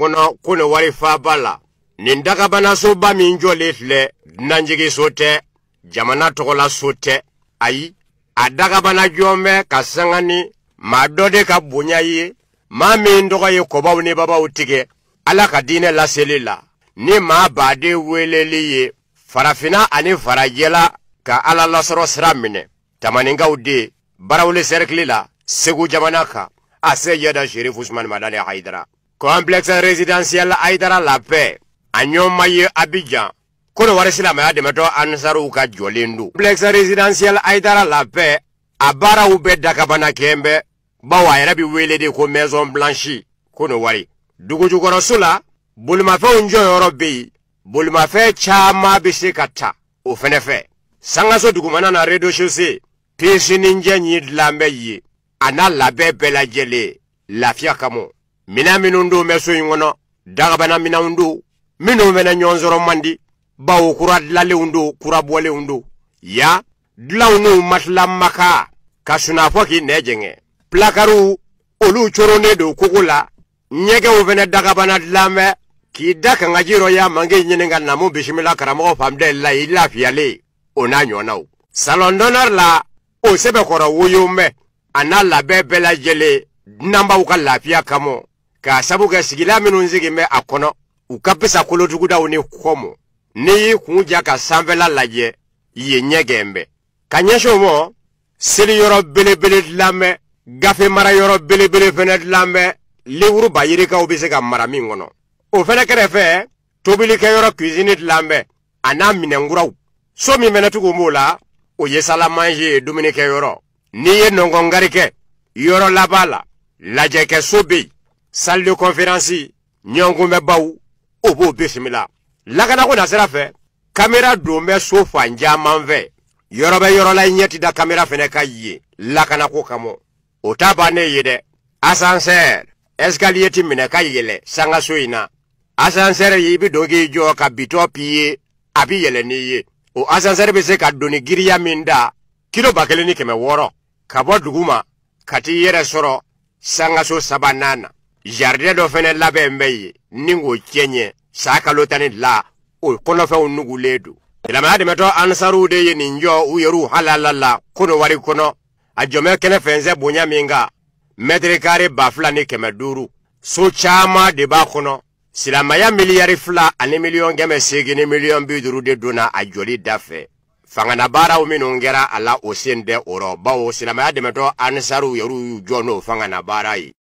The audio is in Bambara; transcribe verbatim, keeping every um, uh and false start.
kono kono wari fa bala nin dagabana so ba min jole le nanjigi sote jamana tokola sote ayi a dagabana jome ka sangani ma dode ka bonya ye ma min dogo ye ko baw ni baba utige ala ka dine la selila ni ma bade weleli ye farafina ani farajela ka ala lasoro sramine tamaninga ude barawle cercle la segu jamana ka ase yada Sheriff Ousmane Madani Haidara complexe résidentiel Haidara la paix anyoma ye Abidjan kono wari silama ya demeto ansaru ka jolindu complexe résidentiel Haidara la paix abara ube dakabana kembe bawa yarabi welede ko maison blanchi kono wari duguju goro sula bulma fe unjo yorobi bulma fe chama bisikata o fenefe sangaso dugumana na redo chaussée pisi ninja nyi lambe yi ana labe bela jele lafia kamo mina minundu meso yingono dagabana mina undu minu mena nyonzoro mandi bawo kura lale undu kura bole undu ya dlaunu matla maka kasuna foki nejenge plakaru olu chorone do kukula nyege uvene dagabana dlame ki daka ngajiro ya mange nyenenga namu bishimila karamo famde la ilafia le onanyo nao salon d'honneur la o sebe koro wuyume ana labe bela jele namba uka lafia kamo ka sabuga sigila minunzigi me akono ukapisa kolotuguda uni komo ni kunja ka sanvela laje ye nyegembe kanyesho mo sili yoro bele bele dlame gafe mara yoro bele bele fene dlame livru bayiri ka ubise ka mara mingono o fene kerefe tobili ke yoro cuisine dlame ana minenguraw so mi menetugo mola o yesala manje dominique yoro ni ye nongongarike yoro labala laje ke sobi salle de conférence nyongume baw obo bismillah lagana ko nasera fe camera do me sofa njamanve yoro be yoro la nyeti da camera fene kayi lagana ko kamo o tabane yede ascenseur escalier timine kayele sanga soina ascenseur yibi dogi jo ka bitopiye abi yele niye o ascenseur be se ka doni giriya minda kilo bakele ni keme woro kabo duguma kati yere soro sanga so sabanana jardin do fene labe mbeye ningo chenye saka lotani la o kono fe onugu ledu ila ma de meto ansaru de ye ninjo uyeru halalala kono wari kono ajome kele fenze bonya minga metre carré bafla ni keme duru so chama de ba kono silama ya miliyari fla ani million geme segini million biduru de dona ajoli dafe fangana bara o minongera ala osende oro bawo silama ya de meto ansaru yeru jono fangana bara yi